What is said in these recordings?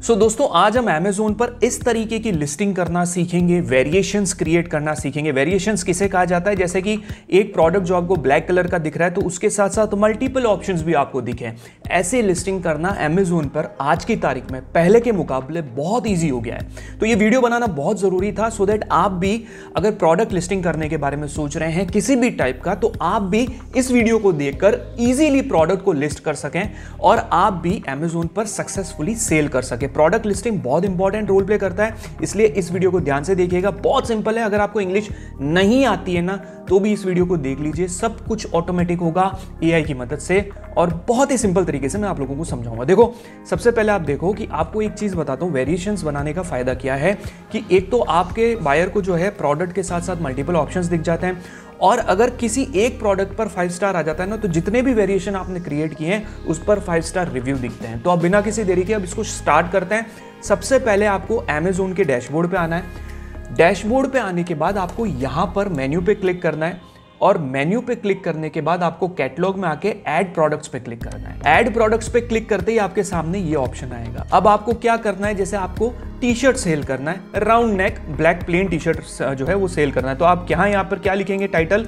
दोस्तों आज हम Amazon पर इस तरीके की लिस्टिंग करना सीखेंगे, वेरिएशंस क्रिएट करना सीखेंगे। वेरिएशंस किसे कहा जाता है? जैसे कि एक प्रोडक्ट जो आपको ब्लैक कलर का दिख रहा है तो उसके साथ साथ मल्टीपल ऑप्शंस भी आपको दिखें। ऐसे लिस्टिंग करना Amazon पर आज की तारीख में पहले के मुकाबले बहुत ईजी हो गया है। तो ये वीडियो बनाना बहुत ज़रूरी था सो दैट आप भी अगर प्रोडक्ट लिस्टिंग करने के बारे में सोच रहे हैं किसी भी टाइप का, तो आप भी इस वीडियो को देखकर ईजिली प्रोडक्ट को लिस्ट कर सकें और आप भी Amazon पर सक्सेसफुली सेल कर सकें। प्रोडक्ट लिस्टिंग बहुत इंपॉर्टेंट रोल प्ले करता है, इसलिए इस वीडियो को ध्यान से देखिएगा। बहुत सिंपल है, अगर आपको इंग्लिश नहीं आती है ना तो भी इस वीडियो को देख लीजिए। सब कुछ ऑटोमेटिक होगा एआई की मदद से और बहुत ही सिंपल तरीके से मैं आप लोगों को समझाऊंगा। देखो, सबसे पहले आप देखो कि आपको एक चीज बताता हूं, वेरिएशंस बनाने का फायदा क्या है कि एक तो आपके बायर को जो है प्रोडक्ट के साथ साथ मल्टीपल ऑप्शंस दिख जाते हैं और अगर किसी एक प्रोडक्ट पर 5 स्टार आ जाता है ना तो जितने भी वेरिएशन आपने क्रिएट किए हैं उस पर 5 स्टार रिव्यू दिखते हैं। तो अब बिना किसी देरी के अब इसको स्टार्ट करते हैं। सबसे पहले आपको Amazon के डैशबोर्ड पे आना है। डैशबोर्ड पे आने के बाद आपको यहां पर मेन्यू पे क्लिक करना है और मेन्यू पे क्लिक करने के बाद आपको कैटलॉग में आके ऐड प्रोडक्ट्स पे क्लिक करना है। ऐड प्रोडक्ट्स पे क्लिक करते ही आपके सामने ये ऑप्शन आएगा। अब आपको क्या करना है, जैसे आपको टी शर्ट सेल करना है, round neck black plain T shirt जो है वो सेल करना है, तो आप यहाँ पर क्या लिखेंगे, title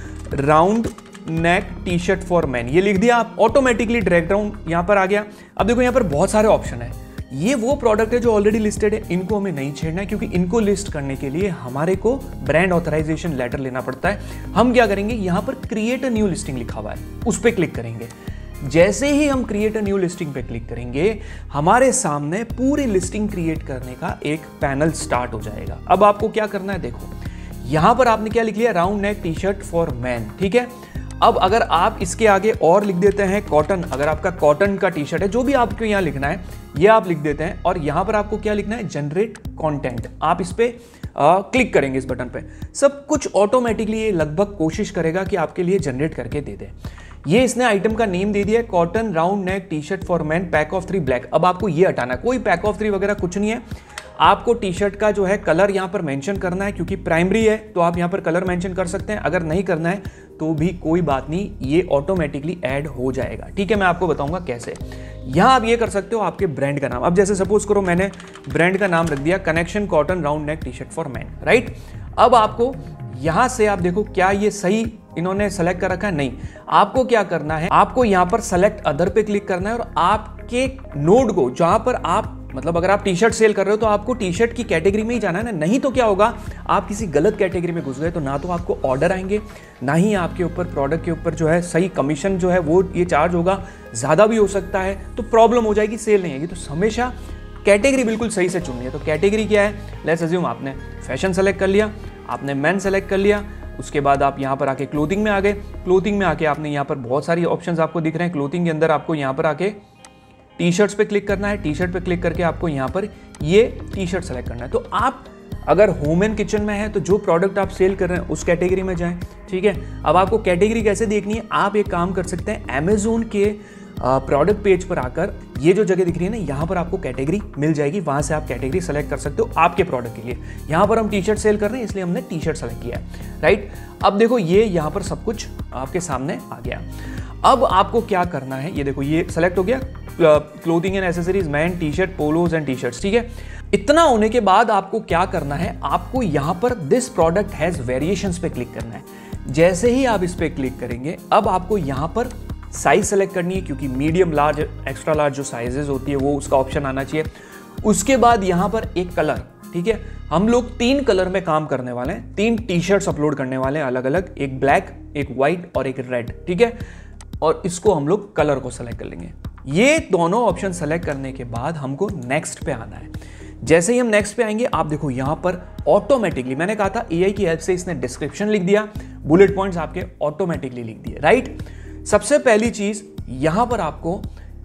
round neck T shirt for man, ये लिख दिया आप। ऑटोमेटिकली ड्रैग डाउन यहाँ पर आ गया। अब देखो यहाँ पर बहुत सारे ऑप्शन है। ये वो प्रोडक्ट है जो ऑलरेडी लिस्टेड है, इनको हमें नहीं छेड़ना है क्योंकि इनको लिस्ट करने के लिए हमारे को ब्रांड ऑथराइजेशन लेटर लेना पड़ता है। हम क्या करेंगे, यहां पर क्रिएट अ न्यू लिस्टिंग लिखा हुआ है, उस पर क्लिक करेंगे। जैसे ही हम क्रिएट अ न्यू लिस्टिंग पे क्लिक करेंगे हमारे सामने पूरी लिस्टिंग क्रिएट करने का एक पैनल स्टार्ट हो जाएगा। अब आपको क्या करना है, देखो यहां पर आपने क्या लिख लिया, round neck T shirt for man, ठीक है। अब अगर आप इसके आगे और लिख देते हैं कॉटन, अगर आपका कॉटन का टी शर्ट है, जो भी आपको यहाँ लिखना है ये आप लिख देते हैं और यहाँ पर आपको क्या लिखना है, जनरेट कंटेंट। आप इस पे क्लिक करेंगे इस बटन पे, सब कुछ ऑटोमेटिकली ये लगभग कोशिश करेगा कि आपके लिए जनरेट करके दे दे। ये इसने आइटम का नेम दे दिया है, cotton round neck T shirt for man pack of 3 black. अब आपको ये हटाना है, कोई पैक ऑफ 3 वगैरह कुछ नहीं है। आपको टी शर्ट का जो है कलर यहाँ पर मेंशन करना है, क्योंकि प्राइमरी है तो आप यहाँ पर कलर मेंशन कर सकते हैं। अगर नहीं करना है तो भी कोई बात नहीं, ये ऑटोमेटिकली ऐड हो जाएगा, ठीक है। मैं आपको बताऊंगा कैसे। यहाँ आप ये कर सकते हो, आपके ब्रांड का नाम। अब जैसे सपोज करो मैंने ब्रांड का नाम रख दिया connection cotton round neck T shirt for man, right. अब आपको यहाँ से आप देखो क्या ये सही इन्होंने सेलेक्ट कर रखा है, नहीं। आपको क्या करना है, आपको यहाँ पर सेलेक्ट अदर पे क्लिक करना है और आपके नोड को जहां पर आप मतलब अगर आप टी शर्ट सेल कर रहे हो तो आपको टी शर्ट की कैटेगरी में ही जाना है ना, नहीं तो क्या होगा, आप किसी गलत कैटेगरी में घुस गए तो ना तो आपको ऑर्डर आएंगे, ना ही आपके ऊपर प्रोडक्ट के ऊपर जो है सही कमीशन जो है वो ये चार्ज होगा, ज़्यादा भी हो सकता है, तो प्रॉब्लम हो जाएगी, सेल नहीं आएगी। तो हमेशा कैटेगरी बिल्कुल सही से चुननी है। तो कैटेगरी क्या है, लेट्स अज्यूम आपने फैशन सेलेक्ट कर लिया, आपने मैन सेलेक्ट कर लिया, उसके बाद आप यहाँ पर आके क्लोथिंग में आ गए। क्लोथिंग में आके आपने यहाँ पर बहुत सारी ऑप्शंस आपको दिख रहे हैं। क्लोथिंग के अंदर आपको यहाँ पर आके टी शर्ट्स पे क्लिक करना है। टी शर्ट पे क्लिक करके आपको यहाँ पर ये टी शर्ट सेलेक्ट करना है। तो आप अगर होम एंड किचन में है तो जो प्रोडक्ट आप सेल कर रहे हैं उस कैटेगरी में जाएं, ठीक है। अब आपको कैटेगरी कैसे देखनी है, आप एक काम कर सकते हैं, Amazon के प्रोडक्ट पेज पर आकर ये जो जगह दिख रही है ना, यहाँ पर आपको कैटेगरी मिल जाएगी, वहाँ से आप कैटेगरी सेलेक्ट कर सकते हो आपके प्रोडक्ट के लिए। यहाँ पर हम टी शर्ट सेल कर रहे हैं इसलिए हमने टी शर्ट सेलेक्ट किया है, राइट। अब देखो ये यहाँ पर सब कुछ आपके सामने आ गया। अब आपको क्या करना है, ये देखो ये सेलेक्ट हो गया, clothing and accessories man T shirt polos and T shirts, ठीक है। इतना होने के बाद आपको क्या करना है, आपको यहाँ पर दिस प्रोडक्ट हैज वेरिएशंस पे क्लिक करना है। जैसे ही आप इस पे क्लिक करेंगे अब आपको यहाँ पर साइज सेलेक्ट करनी है, क्योंकि मीडियम लार्ज एक्स्ट्रा लार्ज जो साइजेस होती है वो उसका ऑप्शन आना चाहिए। उसके बाद यहाँ पर एक कलर, ठीक है। हम लोग 3 कलर में काम करने वाले हैं, 3 टी शर्ट्स अपलोड करने वाले हैं अलग अलग, एक ब्लैक, एक व्हाइट और एक रेड, ठीक है। और इसको हम लोग कलर को सेलेक्ट कर लेंगे। ये दोनों ऑप्शन सेलेक्ट करने के बाद हमको नेक्स्ट पे आना है। जैसे ही हम नेक्स्ट पे आएंगे आप देखो यहाँ पर ऑटोमेटिकली, मैंने कहा था एआई की हेल्प से इसने डिस्क्रिप्शन लिख दिया, बुलेट पॉइंट्स आपके ऑटोमेटिकली लिख दिए, राइट। सबसे पहली चीज यहां पर आपको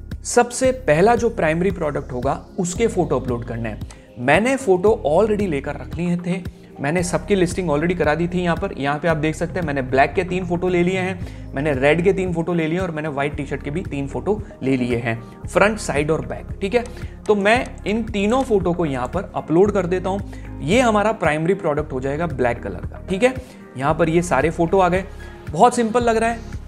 सबसे पहला जो प्राइमरी प्रोडक्ट होगा उसके फोटो अपलोड करने हैं। मैंने फोटो ऑलरेडी लेकर रख लिए थे, मैंने सबकी लिस्टिंग ऑलरेडी करा दी थी। यहाँ पे आप देख सकते हैं मैंने ब्लैक के 3 फोटो ले लिए हैं, मैंने रेड के 3 फोटो ले लिए और मैंने व्हाइट टी शर्ट के भी 3 फोटो ले लिए हैं, फ्रंट साइड और बैक, ठीक है। तो मैं इन तीनों फोटो को यहाँ पर अपलोड कर देता हूँ। ये हमारा प्राइमरी प्रोडक्ट हो जाएगा ब्लैक कलर का, ठीक है। यहाँ पर ये सारे फोटो आ गए, बहुत सिंपल लग रहा है।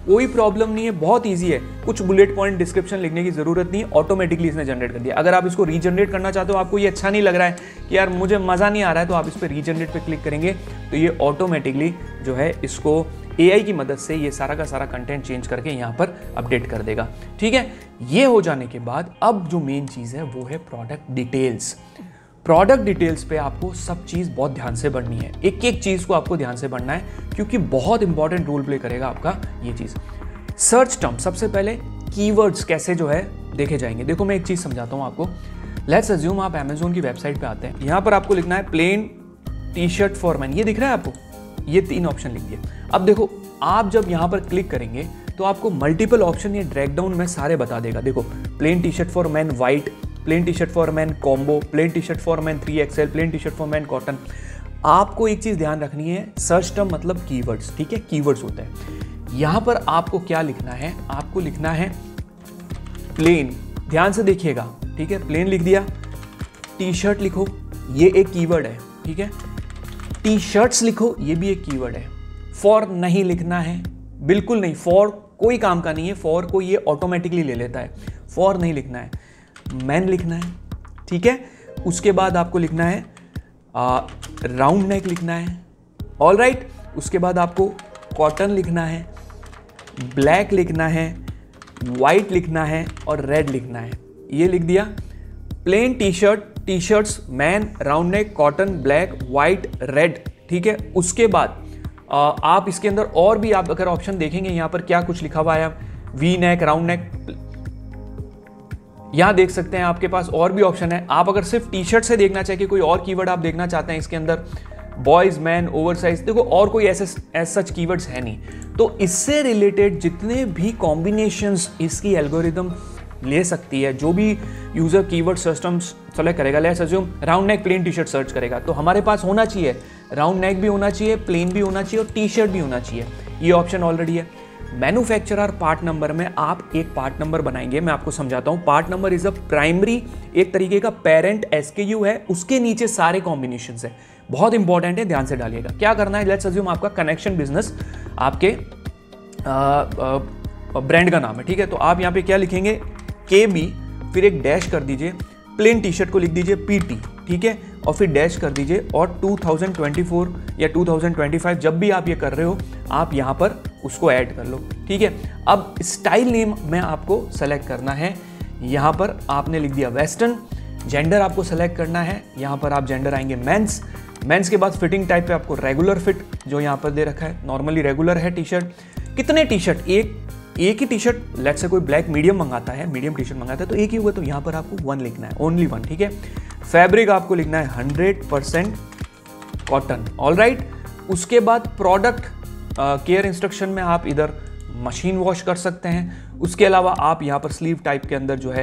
कोई प्रॉब्लम नहीं है, बहुत ईजी है, कुछ बुलेट पॉइंट डिस्क्रिप्शन लिखने की जरूरत नहीं है, ऑटोमेटिकली इसने जनरेट कर दिया। अगर आप इसको रीजनरेट करना चाहते हो, आपको ये अच्छा नहीं लग रहा है कि यार मुझे मज़ा नहीं आ रहा है, तो आप इस पर रीजनरेट पे क्लिक करेंगे तो ये ऑटोमेटिकली जो है इसको AI की मदद से ये सारा का सारा कंटेंट चेंज करके यहाँ पर अपडेट कर देगा। ठीक है, ये हो जाने के बाद अब जो मेन चीज़ है वो है प्रोडक्ट डिटेल्स। प्रोडक्ट डिटेल्स पे आपको सब चीज़ बहुत ध्यान से बढ़नी है, एक एक चीज़ को आपको ध्यान से बढ़ना है, क्योंकि बहुत इंपॉर्टेंट रोल प्ले करेगा आपका ये चीज़। सर्च टर्म, सबसे पहले कीवर्ड्स कैसे जो है देखे जाएंगे। देखो मैं एक चीज़ समझाता हूँ आपको। लेट्स अज्यूम आप अमेजोन की वेबसाइट पे आते हैं, यहाँ पर आपको लिखना है प्लेन टी-शर्ट फॉर मैन, ये दिख रहा है आपको, ये 3 ऑप्शन लिख दिए। अब देखो आप जब यहाँ पर क्लिक करेंगे तो आपको मल्टीपल ऑप्शन ये ड्रैग डाउन में सारे बता देगा। देखो plain T shirt for man white, plain T shirt for man combo, plain T shirt for man 3XL, plain T shirt for man cotton. आपको एक चीज़ ध्यान रखनी है, सर्च टर्म मतलब कीवर्ड्स, ठीक है, कीवर्ड्स होते हैं। यहाँ पर आपको क्या लिखना है, आपको लिखना है प्लेन, ध्यान से देखिएगा, ठीक है, प्लेन लिख दिया। टी-शर्ट लिखो, ये एक कीवर्ड है, ठीक है। टी-शर्ट्स लिखो, ये भी एक कीवर्ड है। फॉर नहीं लिखना है, बिल्कुल नहीं, फॉर कोई काम का नहीं है, फॉर को ये ऑटोमेटिकली ले लेता है, फॉर नहीं लिखना है। मैन लिखना है, ठीक है। उसके बाद आपको लिखना है राउंड नेक लिखना है, ऑल राइट। उसके बाद आपको कॉटन लिखना है, ब्लैक लिखना है, वाइट लिखना है और रेड लिखना है, ये लिख दिया। Plain T shirt, T shirts, man, round neck, cotton, black, white, red, ठीक है। उसके बाद आप इसके अंदर और भी आप अगर ऑप्शन देखेंगे यहाँ पर क्या कुछ लिखा हुआ है, वी नेक, राउंड नेक, यहाँ देख सकते हैं आपके पास और भी ऑप्शन है। आप अगर सिर्फ टी-शर्ट से देखना चाहिए, कोई और कीवर्ड आप देखना चाहते हैं इसके अंदर, बॉयज, मैन, ओवरसाइज, देखो और कोई ऐसे सच कीवर्ड्स है नहीं। तो इससे रिलेटेड जितने भी कॉम्बिनेशंस इसकी एल्गोरिदम ले सकती है, जो भी यूजर कीवर्ड सिस्टम्स सेलेक्ट करेगा, let's assume round neck plain T shirt search करेगा, तो हमारे पास होना चाहिए राउंड नेक भी होना चाहिए, प्लेन भी होना चाहिए और टी-शर्ट भी होना चाहिए। ये ऑप्शन ऑलरेडी है। मैन्युफैक्चरर पार्ट नंबर में आप एक पार्ट नंबर बनाएंगे, मैं आपको समझाता हूं। Part number is a primary, एक तरीके का पेरेंट SKU है, उसके नीचे सारे कॉम्बिनेशंस है, बहुत इंपॉर्टेंट है, ध्यान से डालिएगा। क्या करना है, लेट्स अज्यूम आपका कनेक्शन बिजनेस आपके ब्रांड का नाम है, ठीक है। तो आप यहाँ पे क्या लिखेंगे, KB, फिर एक डैश कर दीजिए, प्लेन टी-शर्ट को लिख दीजिए PT, ठीक है, और फिर डैश कर दीजिए और 2024 या 2025 जब भी आप ये कर रहे हो आप यहाँ पर उसको ऐड कर लो, ठीक है। अब स्टाइल नेम में आपको सेलेक्ट करना है, यहाँ पर आपने लिख दिया वेस्टर्न। जेंडर आपको सेलेक्ट करना है, यहाँ पर आप जेंडर आएंगे मेंस। मेंस के बाद फिटिंग टाइप पे आपको रेगुलर फिट जो यहाँ पर दे रखा है, नॉर्मली रेगुलर है टी-शर्ट। कितने टी-शर्ट, एक ही टी-शर्ट, लेट्स से कोई ब्लैक मीडियम मंगाता है, मीडियम टी-शर्ट मंगाता है तो एक ही होगा, तो यहाँ पर आपको 1 लिखना है, ओनली 1, ठीक है। फैब्रिक आपको लिखना है 100% कॉटन, ऑल राइट। उसके बाद प्रोडक्ट केयर इंस्ट्रक्शन में आप इधर मशीन वॉश कर सकते हैं। उसके अलावा आप यहाँ पर स्लीव टाइप के अंदर जो है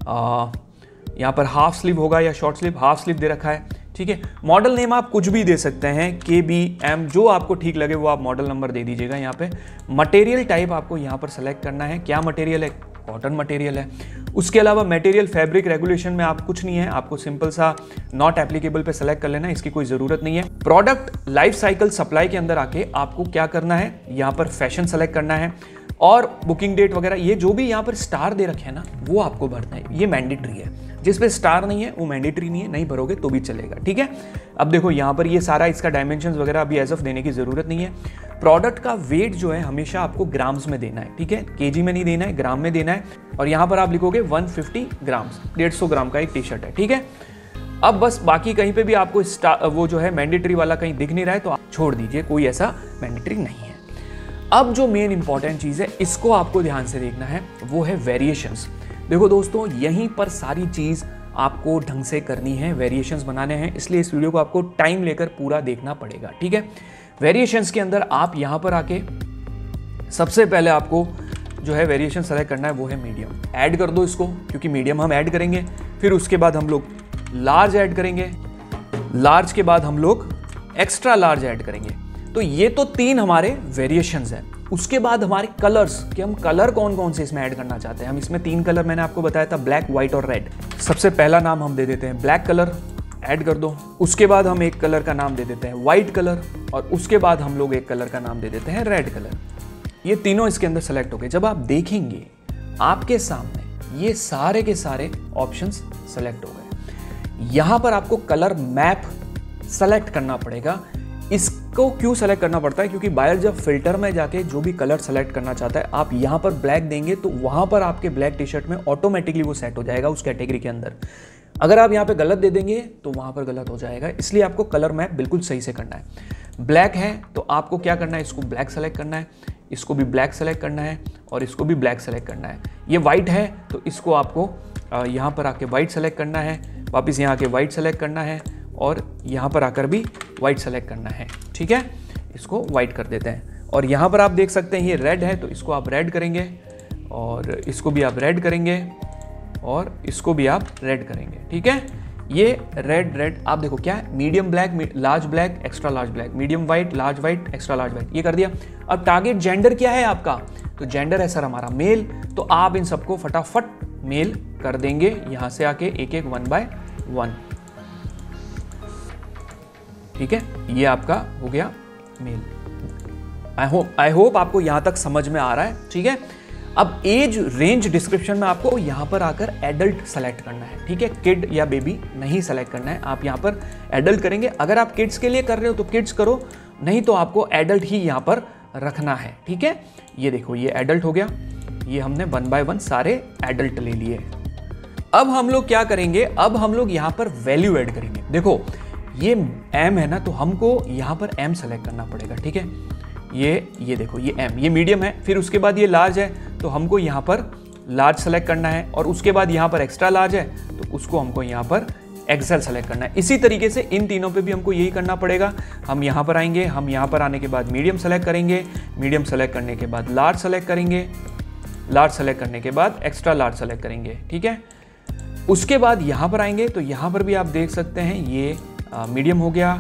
यहाँ पर हाफ स्लीव होगा या शॉर्ट स्लीव, हाफ स्लीव दे रखा है, ठीक है। मॉडल नेम आप कुछ भी दे सकते हैं, KBM, जो आपको ठीक लगे वो आप मॉडल नंबर दे दीजिएगा यहाँ पे। मटेरियल टाइप आपको यहाँ पर सेलेक्ट करना है, क्या मटेरियल है, कॉटन मटेरियल है। उसके अलावा मटेरियल फैब्रिक रेगुलेशन में आप कुछ नहीं है, आपको सिंपल सा नॉट एप्लीकेबल पे सेलेक्ट कर लेना है, इसकी कोई ज़रूरत नहीं है। प्रोडक्ट लाइफ साइकिल सप्लाई के अंदर आके आपको क्या करना है, यहाँ पर फैशन सेलेक्ट करना है और बुकिंग डेट वगैरह, ये जो भी यहाँ पर स्टार दे रखे हैं ना वो आपको भरना है, ये मैंडेटरी है। जिस पे स्टार नहीं है वो मैंडेटरी नहीं है, नहीं भरोगे तो भी चलेगा, ठीक है। अब देखो यहाँ पर ये सारा इसका डायमेंशंस वगैरह अभी एज ऑफ देने की ज़रूरत नहीं है। प्रोडक्ट का वेट जो है हमेशा आपको ग्राम्स में देना है, ठीक है, KG में नहीं देना है, ग्राम में देना है। और यहाँ पर आप लिखोगे 150 ग्राम्स, 150 ग्राम का एक टी-शर्ट है, ठीक है। अब बस बाकी कहीं पे भी आपको वो जो है मैंडेटरी वाला कहीं दिख नहीं रहा है तो आप छोड़ दीजिए, कोई ऐसा मैंडेटरी नहीं है। अब जो मेन इंपॉर्टेंट चीज़ है, इसको आपको ध्यान से देखना है, वो है वेरिएशंस। देखो दोस्तों, यहीं पर सारी चीज़ आपको ढंग से करनी है, वेरिएशंस बनाने हैं, इसलिए इस वीडियो को आपको टाइम लेकर पूरा देखना पड़ेगा, ठीक है। वेरिएशंस के अंदर आप यहाँ पर आके सबसे पहले आपको जो है वेरिएशन सेलेक्ट करना है, वो है मीडियम। ऐड कर दो इसको, क्योंकि मीडियम हम ऐड करेंगे। फिर उसके बाद हम लोग लार्ज ऐड करेंगे, लार्ज के बाद हम लोग एक्स्ट्रा लार्ज ऐड करेंगे। तो ये तो 3 हमारे वेरिएशंस हैं। उसके बाद हमारे कलर्स, कि हम कलर कौन कौन से इसमें ऐड करना चाहते हैं। हम इसमें 3 कलर मैंने आपको बताया था, ब्लैक, व्हाइट और रेड। सबसे पहला नाम हम दे देते हैं ब्लैक कलर, ऐड कर दो। उसके बाद हम एक कलर का नाम दे देते हैं व्हाइट कलर और उसके बाद हम लोग एक कलर का नाम दे देते हैं रेड कलर। ये तीनों इसके अंदर सेलेक्ट हो गए। जब आप देखेंगे आपके सामने ये सारे के सारे ऑप्शंस सेलेक्ट हो गए। यहां पर आपको कलर मैप सेलेक्ट करना पड़ेगा। इसको क्यों सेलेक्ट करना पड़ता है? क्योंकि बायर जब फिल्टर में जाके जो भी कलर सेलेक्ट करना चाहता है, आप यहां पर ब्लैक देंगे तो वहां पर आपके ब्लैक टी शर्ट में ऑटोमेटिकली वो सेट हो जाएगा उस कैटेगरी के अंदर। अगर आप यहाँ पे गलत दे देंगे तो वहां पर गलत हो जाएगा, इसलिए आपको कलर मैप बिल्कुल सही से करना है। ब्लैक है तो आपको क्या करना है, इसको ब्लैक सेलेक्ट करना है, इसको भी ब्लैक सेलेक्ट करना है और इसको भी ब्लैक सेलेक्ट करना है। ये वाइट है तो इसको आपको यहाँ पर आके वाइट सेलेक्ट करना है, वापस यहाँ आके वाइट सेलेक्ट करना है और यहाँ पर आकर भी वाइट सेलेक्ट करना है। ठीक है, इसको वाइट कर देते हैं। और यहाँ पर आप देख सकते हैं ये रेड है तो इसको आप रेड करेंगे और इसको भी आप रेड करेंगे और इसको भी आप रेड करेंगे। ठीक है, ये रेड रेड आप देखो क्या है, medium black, large black, extra large black, medium white, large white, extra large white, ये कर दिया। अब टारगेट जेंडर क्या है आपका, तो जेंडर है सर हमारा मेल, तो आप इन सबको फटाफट मेल कर देंगे यहां से आके एक एक 1 by 1। ठीक है, ये आपका हो गया मेल। आई होप आपको यहां तक समझ में आ रहा है। ठीक है, अब एज रेंज डिस्क्रिप्शन में आपको यहां पर आकर एडल्ट सेलेक्ट करना है। ठीक है, किड या बेबी नहीं सेलेक्ट करना है, आप यहां पर एडल्ट करेंगे। अगर आप किड्स के लिए कर रहे हो तो किड्स करो, नहीं तो आपको एडल्ट ही यहां पर रखना है। ठीक है, ये देखो ये एडल्ट हो गया, ये हमने 1 by 1 सारे एडल्ट ले लिए। अब हम लोग क्या करेंगे, अब हम लोग यहां पर वैल्यू ऐड करेंगे। देखो ये एम है ना, तो हमको यहां पर एम सेलेक्ट करना पड़ेगा। ठीक है, ये देखो ये एम, ये मीडियम है, फिर उसके बाद ये लार्ज है तो हमको यहाँ पर लार्ज सेलेक्ट करना है और उसके बाद यहाँ पर एक्स्ट्रा लार्ज है तो उसको हमको यहाँ पर एक्सेल सेलेक्ट करना है। इसी तरीके से इन तीनों पे भी हमको यही करना पड़ेगा। हम यहाँ पर आएंगे, हम यहाँ पर आने के बाद मीडियम सेलेक्ट करेंगे, मीडियम सेलेक्ट करने के बाद लार्ज सेलेक्ट करेंगे, लार्ज सेलेक्ट करने के बाद एक्स्ट्रा लार्ज सेलेक्ट करेंगे। ठीक है, उसके बाद यहाँ पर आएंगे तो यहाँ पर भी आप देख सकते हैं ये मीडियम हो गया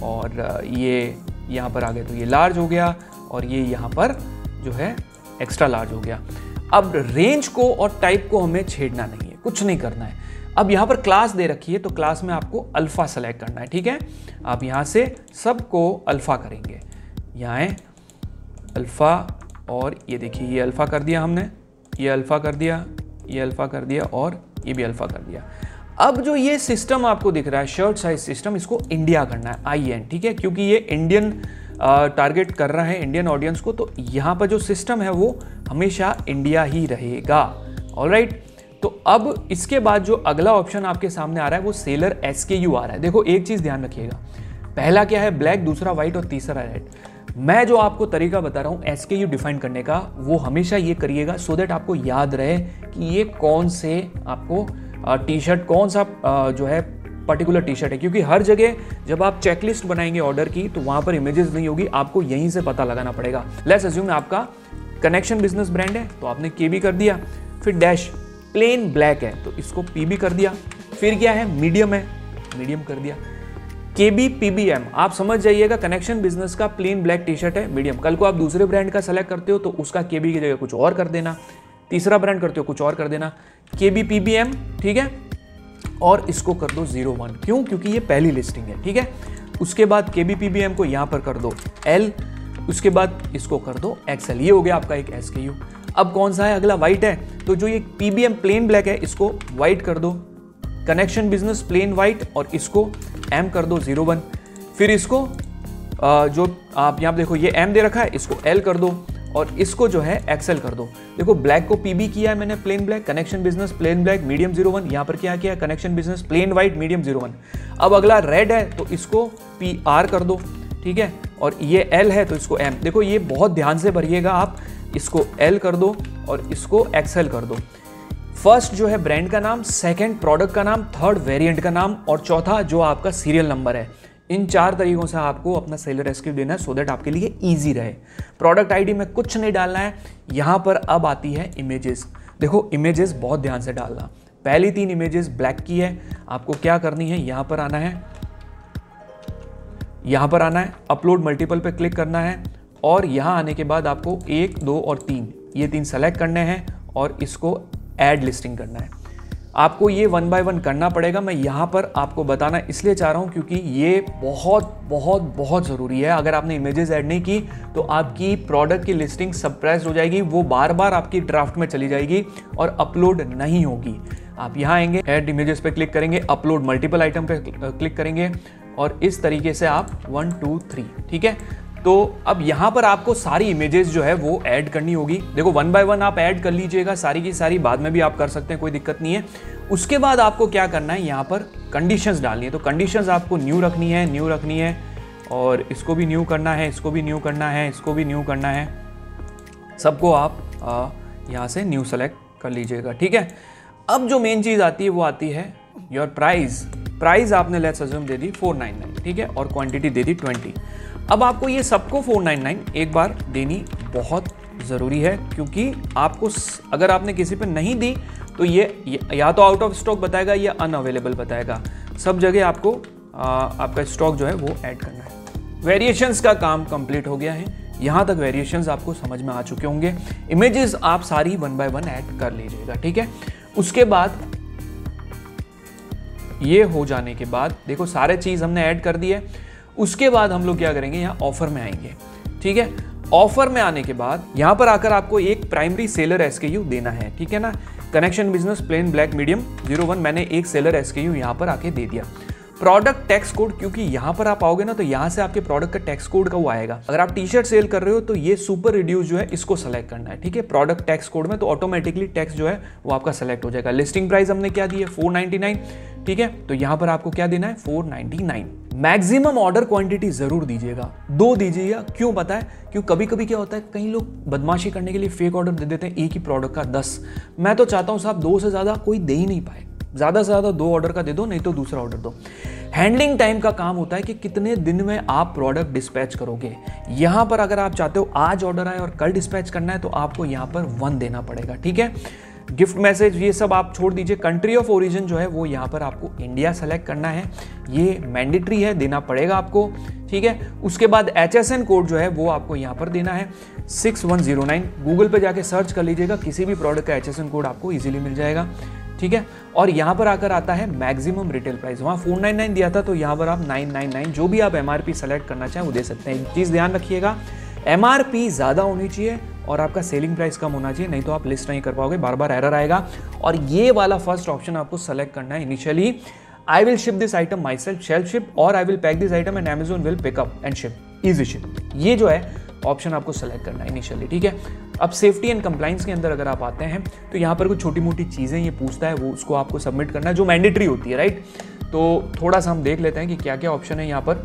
और ये यहाँ पर आ गए तो ये लार्ज हो गया और ये यहाँ पर जो है एक्स्ट्रा लार्ज हो गया। अब रेंज को और टाइप को हमें छेड़ना नहीं है, कुछ नहीं करना है। अब यहाँ पर क्लास दे रखी है तो क्लास में आपको अल्फा सेलेक्ट करना है। ठीक है, आप यहाँ से सबको अल्फा करेंगे, यहाँ है अल्फा और ये देखिए ये अल्फा कर दिया हमने, ये अल्फा कर दिया, ये अल्फा कर दिया और ये भी अल्फा कर दिया। अब जो ये सिस्टम आपको दिख रहा है शर्ट साइज सिस्टम, इसको इंडिया करना है IN। ठीक है, क्योंकि ये इंडियन टारगेट कर रहा है इंडियन ऑडियंस को, तो यहाँ पर जो सिस्टम है वो हमेशा इंडिया ही रहेगा। ऑलराइट, तो अब इसके बाद जो अगला ऑप्शन आपके सामने आ रहा है वो सेलर SKU आ रहा है। देखो एक चीज़ ध्यान रखिएगा, पहला क्या है ब्लैक, दूसरा व्हाइट और तीसरा रेड। मैं जो आपको तरीका बता रहा हूँ SKU डिफाइन करने का, वो हमेशा ये करिएगा सो दैट आपको याद रहे कि ये कौन से आपको टी शर्ट, कौन सा जो है पर्टिकुलर टी शर्ट है। क्योंकि हर जगह जब आप चेकलिस्ट बनाएंगे ऑर्डर की तो वहाँ पर इमेजेस नहीं होगी, आपको यहीं से पता लगाना पड़ेगा। लेट्स अज्यूम आपका कनेक्शन बिजनेस ब्रांड है तो आपने KB कर दिया, फिर डैश प्लेन ब्लैक है तो इसको PB कर दिया, फिर क्या है मीडियम है, मीडियम कर दिया, KB PBM। आप समझ जाइएगा कनेक्शन बिजनेस का प्लेन ब्लैक टी शर्ट है मीडियम। कल को आप दूसरे ब्रांड का सेलेक्ट करते हो तो उसका KB की जगह कुछ और कर देना, तीसरा ब्रांड करते हो कुछ और कर देना, KB PBM। ठीक है, और इसको कर दो 01। क्यों? क्योंकि ये पहली लिस्टिंग है। ठीक है, उसके बाद KB PBM को यहाँ पर कर दो L, उसके बाद इसको कर दो XL। ये हो गया आपका एक SKU। अब कौन सा है अगला, व्हाइट है, तो जो ये PBM प्लेन ब्लैक है इसको व्हाइट कर दो, कनेक्शन बिजनेस प्लेन व्हाइट और इसको M कर दो 01। फिर इसको जो आप यहाँ देखो ये M दे रखा है, इसको L कर दो और इसको जो है XL कर दो। देखो ब्लैक को PB किया है मैंने plain black, connection business plain black medium 01, यहाँ पर क्या किया है connection business plain white medium 01। अब अगला रेड है तो इसको PR कर दो। ठीक है, और ये L है तो इसको M। देखो ये बहुत ध्यान से भरिएगा आप, इसको L कर दो और इसको XL कर दो। फर्स्ट जो है ब्रांड का नाम, सेकंड प्रोडक्ट का नाम, थर्ड वेरिएंट का नाम और चौथा जो आपका सीरियल नंबर है। इन 4 तरीकों से आपको अपना सेलर SKU देना है सो दैट आपके लिए इजी रहे। प्रोडक्ट ID में कुछ नहीं डालना है। यहाँ पर अब आती है इमेजेस। देखो इमेजेस बहुत ध्यान से डालना। पहली 3 इमेजेस ब्लैक की है, आपको क्या करनी है, यहाँ पर आना है, यहाँ पर आना है, अपलोड मल्टीपल पे क्लिक करना है और यहाँ आने के बाद आपको 1, 2 और 3 ये 3 सेलेक्ट करने हैं और इसको ऐड लिस्टिंग करना है। आपको ये 1 बाय 1 करना पड़ेगा। मैं यहाँ पर आपको बताना इसलिए चाह रहा हूँ क्योंकि ये बहुत बहुत बहुत ज़रूरी है। अगर आपने इमेजेस ऐड नहीं की तो आपकी प्रोडक्ट की लिस्टिंग सप्रेस्ड हो जाएगी, वो बार बार आपकी ड्राफ्ट में चली जाएगी और अपलोड नहीं होगी। आप यहाँ आएंगे, ऐड इमेजेस पे क्लिक करेंगे, अपलोड मल्टीपल आइटम पे क्लिक करेंगे और इस तरीके से आप 1 2 3, ठीक है। तो अब यहाँ पर आपको सारी इमेजेस जो है वो ऐड करनी होगी। देखो 1 बाय 1 आप ऐड कर लीजिएगा सारी की सारी, बाद में भी आप कर सकते हैं, कोई दिक्कत नहीं है। उसके बाद आपको क्या करना है, यहाँ पर कंडीशंस डालनी है। तो कंडीशंस आपको न्यू रखनी है और इसको भी न्यू करना है, इसको भी न्यू करना है, इसको भी न्यू करना है। सबको आप यहाँ से न्यू सेलेक्ट कर लीजिएगा, ठीक है। अब जो मेन चीज़ आती है वो आती है योर प्राइस आपने लेट्स अज्यूम दे दी 499, ठीक है, और क्वांटिटी दे दी 20। अब आपको ये सबको 499 एक बार देनी बहुत ज़रूरी है, क्योंकि आपको अगर आपने किसी पे नहीं दी तो ये या तो आउट ऑफ स्टॉक बताएगा या अनअवेलेबल बताएगा। सब जगह आपको आपका स्टॉक जो है वो ऐड करना है। वेरिएशंस का काम कंप्लीट हो गया है। यहाँ तक वेरिएशंस आपको समझ में आ चुके होंगे। इमेजेस आप सारी 1 बाय 1 ऐड कर लीजिएगा, ठीक है। उसके बाद ये हो जाने के बाद देखो सारे चीज़ हमने ऐड कर दी है। उसके बाद हम लोग क्या करेंगे, यहाँ ऑफर में आएंगे, ठीक है। ऑफर में आने के बाद यहाँ पर आकर आपको एक प्राइमरी सेलर एसकेयू देना है, ठीक है ना। Connection business plain black medium 01 मैंने एक सेलर एसकेयू यहाँ पर आके दे दिया। प्रोडक्ट टैक्स कोड, क्योंकि यहाँ पर आप आओगे ना तो यहाँ से आपके प्रोडक्ट का टैक्स कोड का वो आएगा। अगर आप टी शर्ट सेल कर रहे हो तो ये सुपर रिड्यूस जो है इसको सेलेक्ट करना है, ठीक है, प्रोडक्ट टैक्स कोड में। तो ऑटोमेटिकली टैक्स जो है वो आपका सेलेक्ट हो जाएगा। लिस्टिंग प्राइस हमने क्या दी है 499, ठीक है। तो यहाँ पर आपको क्या देना है 499। मैक्सिमम ऑर्डर क्वांटिटी जरूर दीजिएगा, 2 दीजिएगा। क्यों पता है, क्यों कभी कभी क्या होता है, कई लोग बदमाशी करने के लिए फेक ऑर्डर दे देते हैं एक ही प्रोडक्ट का 10। मैं तो चाहता हूँ साहब 2 से ज़्यादा कोई दे ही नहीं पाए, ज़्यादा से ज़्यादा 2 ऑर्डर का दे दो, नहीं तो दूसरा ऑर्डर दो। हैंडलिंग टाइम का काम होता है कि कितने दिन में आप प्रोडक्ट डिस्पैच करोगे। यहाँ पर अगर आप चाहते हो आज ऑर्डर आए और कल डिस्पैच करना है तो आपको यहाँ पर 1 देना पड़ेगा, ठीक है। गिफ्ट मैसेज ये सब आप छोड़ दीजिए। कंट्री ऑफ ओरिजिन जो है वो यहाँ पर आपको इंडिया सेलेक्ट करना है, ये मैंडेटरी है, देना पड़ेगा आपको, ठीक है। उसके बाद HSN कोड जो है वो आपको यहाँ पर देना है 6109। गूगल पे जाके सर्च कर लीजिएगा, किसी भी प्रोडक्ट का HSN कोड आपको इजीली मिल जाएगा, ठीक है। और यहाँ पर आकर आता है मैक्सिमम रिटेल प्राइस, वहाँ 499 दिया था तो यहाँ पर आप 999 जो भी आप MRP सेलेक्ट करना चाहें वो दे सकते हैं। एक चीज़ ध्यान रखिएगा, MRP ज़्यादा होनी चाहिए और आपका सेलिंग प्राइस कम होना चाहिए, नहीं तो आप लिस्ट नहीं कर पाओगे, बार बार एरर आएगा। और ये वाला फर्स्ट ऑप्शन आपको सेलेक्ट करना है initially, I will ship this item myself, self ship, और I will pack this item and Amazon will pick up and ship, easy ship. ये जो है ऑप्शन आपको सेलेक्ट करना है इनिशियली, ठीक है। अब सेफ्टी एंड कंप्लाइंस के अंदर अगर आप आते हैं तो यहाँ पर कुछ छोटी मोटी चीज़ें ये पूछता है, वो उसको आपको सबमिट करना है जो मैंडेटरी होती है, राइट। तो थोड़ा सा हम देख लेते हैं कि क्या क्या ऑप्शन है यहाँ पर।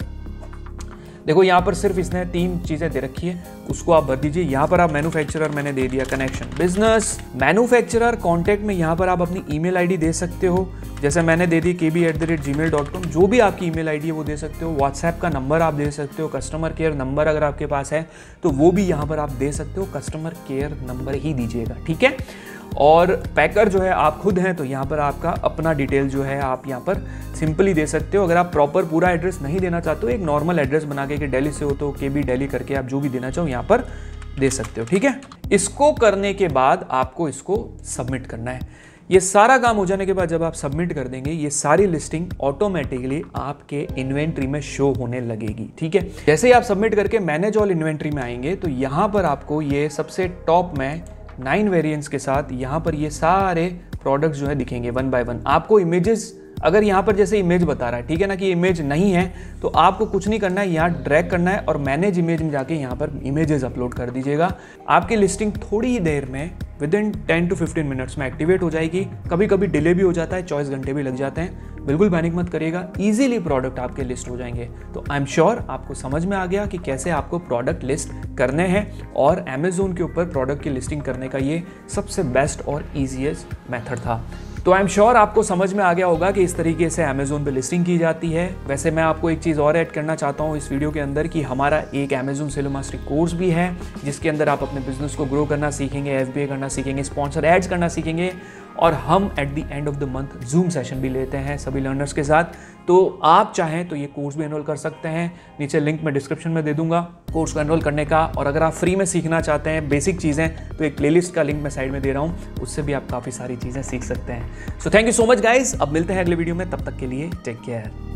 देखो यहाँ पर सिर्फ इसने 3 चीज़ें दे रखी है, उसको आप भर दीजिए। यहाँ पर आप मैन्युफैक्चरर मैंने दे दिया, कनेक्शन बिजनेस, मैन्युफैक्चरर कॉन्टैक्ट में यहाँ पर आप अपनी ईमेल आईडी दे सकते हो, जैसे मैंने दे दी kb@gmail.com। जो भी आपकी ईमेल आईडी है वो दे सकते हो। व्हाट्सएप का नंबर आप दे सकते हो, कस्टमर केयर नंबर अगर आपके पास है तो वो भी यहाँ पर आप दे सकते हो, कस्टमर केयर नंबर ही दीजिएगा, ठीक है। और पैकर जो है आप खुद हैं तो यहाँ पर आपका अपना डिटेल जो है आप यहाँ पर सिंपली दे सकते हो। अगर आप प्रॉपर पूरा एड्रेस नहीं देना चाहते हो, एक नॉर्मल एड्रेस बना के कि दिल्ली से हो तो KB दिल्ली करके आप जो भी देना चाहो यहाँ पर दे सकते हो, ठीक है। इसको करने के बाद आपको इसको सबमिट करना है। ये सारा काम हो जाने के बाद जब आप सबमिट कर देंगे, ये सारी लिस्टिंग ऑटोमेटिकली आपके इन्वेंट्री में शो होने लगेगी, ठीक है। जैसे ही आप सबमिट करके मैनेज ऑल इन्वेंट्री में आएंगे तो यहाँ पर आपको ये सबसे टॉप में 9 वेरिएंट्स के साथ यहाँ पर ये सारे प्रोडक्ट्स जो है दिखेंगे 1 बाय 1। आपको इमेजेस, अगर यहाँ पर जैसे इमेज बता रहा है, ठीक है ना, कि इमेज नहीं है तो आपको कुछ नहीं करना है, यहाँ ड्रैग करना है और मैनेज इमेज में जाके यहाँ पर इमेजेस अपलोड कर दीजिएगा। आपकी लिस्टिंग थोड़ी ही देर में विदिन 10 to 15 मिनट्स में एक्टिवेट हो जाएगी। कभी कभी डिले भी हो जाता है, 24 घंटे भी लग जाते हैं, बिल्कुल पैनिक मत करिएगा, इजीली प्रोडक्ट आपके लिस्ट हो जाएंगे। तो आई एम श्योर आपको समझ में आ गया कि कैसे आपको प्रोडक्ट लिस्ट करने हैं, और Amazon के ऊपर प्रोडक्ट की लिस्टिंग करने का ये सबसे बेस्ट और ईजीएस्ट मेथड था। तो आई एम श्योर आपको समझ में आ गया होगा कि इस तरीके से Amazon पे लिस्टिंग की जाती है। वैसे मैं आपको एक चीज़ और ऐड करना चाहता हूँ इस वीडियो के अंदर कि हमारा एक Amazon सेलर मास्टरी कोर्स भी है, जिसके अंदर आप अपने बिजनेस को ग्रो करना सीखेंगे, FBA करना सीखेंगे, स्पॉन्सर एड्स करना सीखेंगे और हम at the end of the month zoom session भी लेते हैं सभी लर्नर्स के साथ। तो आप चाहें तो ये कोर्स भी एनरोल कर सकते हैं, नीचे लिंक मैं डिस्क्रिप्शन में दे दूंगा कोर्स को एनरोल करने का। और अगर आप फ्री में सीखना चाहते हैं बेसिक चीज़ें तो एक प्लेलिस्ट का लिंक मैं साइड में दे रहा हूँ, उससे भी आप काफ़ी सारी चीज़ें सीख सकते हैं। So thank you so much guys, अब मिलते हैं अगले वीडियो में, तब तक के लिए टेक केयर।